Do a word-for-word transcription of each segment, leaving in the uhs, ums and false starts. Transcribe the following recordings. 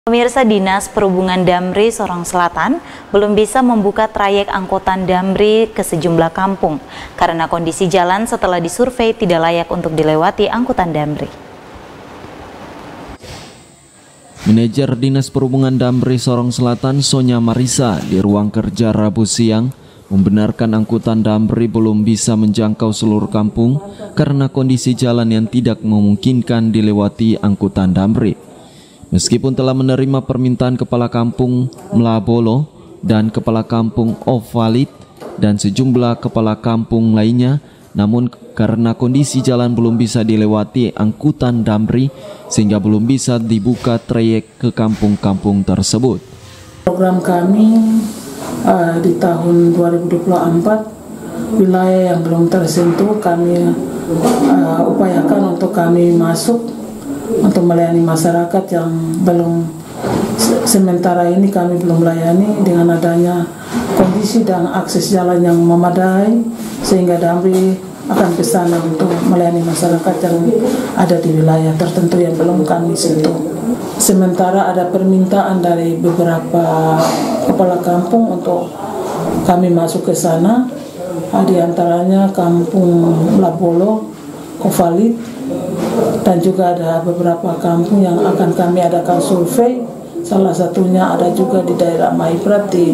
Pemirsa, Dinas Perhubungan Damri Sorong Selatan belum bisa membuka trayek angkutan Damri ke sejumlah kampung karena kondisi jalan setelah disurvei tidak layak untuk dilewati angkutan Damri. Manajer Dinas Perhubungan Damri Sorong Selatan, Sonya Marisa, di ruang kerja Rabu siang membenarkan angkutan Damri belum bisa menjangkau seluruh kampung karena kondisi jalan yang tidak memungkinkan dilewati angkutan Damri. Meskipun telah menerima permintaan Kepala Kampung Mlabolo dan Kepala Kampung Ovalit dan sejumlah Kepala Kampung lainnya, namun karena kondisi jalan belum bisa dilewati angkutan Damri sehingga belum bisa dibuka trayek ke kampung-kampung tersebut. Program kami uh, di tahun dua ribu dua puluh empat, wilayah yang belum tersentuh kami uh, upayakan untuk kami masuk untuk melayani masyarakat yang belum, sementara ini kami belum melayani dengan adanya kondisi dan akses jalan yang memadai, sehingga Damri akan ke sana untuk melayani masyarakat yang ada di wilayah tertentu yang belum kami sentuh. Sementara ada permintaan dari beberapa kepala kampung untuk kami masuk ke sana, di antaranya Kampung Mlabolo, Ovalit, dan juga ada beberapa kampung yang akan kami adakan survei. Salah satunya ada juga di daerah Maibrat di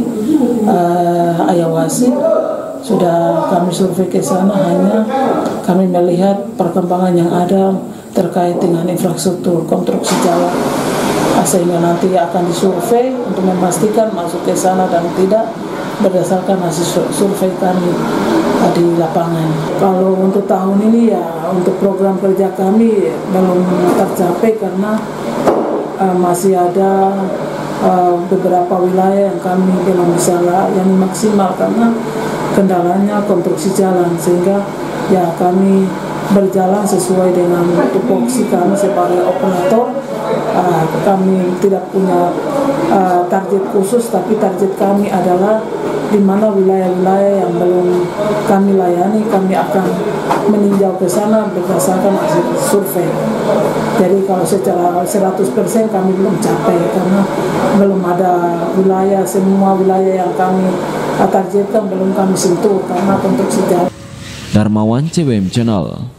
uh, Ayawasi. Sudah kami survei ke sana, hanya kami melihat perkembangan yang ada terkait dengan infrastruktur konstruksi jalan, sehingga nanti akan disurvei untuk memastikan masuk ke sana dan tidak berdasarkan hasil survei kami di lapangan. Kalau untuk tahun ini ya untuk program kerja kami belum tercapai karena uh, masih ada uh, beberapa wilayah yang kami belum bisa yang maksimal karena kendalanya konstruksi jalan, sehingga ya kami berjalan sesuai dengan tupoksi kami sebagai operator. Uh, kami tidak punya uh, target khusus, tapi target kami adalah di mana wilayah-wilayah yang belum kami layani, kami akan meninjau ke sana berdasarkan hasil survei. Jadi kalau secara seratus persen kami belum capai karena belum ada wilayah, semua wilayah yang kami targetkan belum kami sentuh karena konstruksi jalan. Darmawan, C W M Channel.